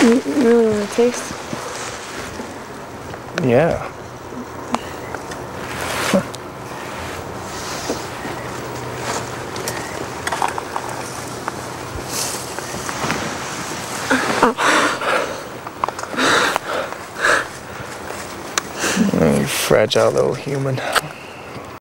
You really want to taste? Yeah. You fragile little human.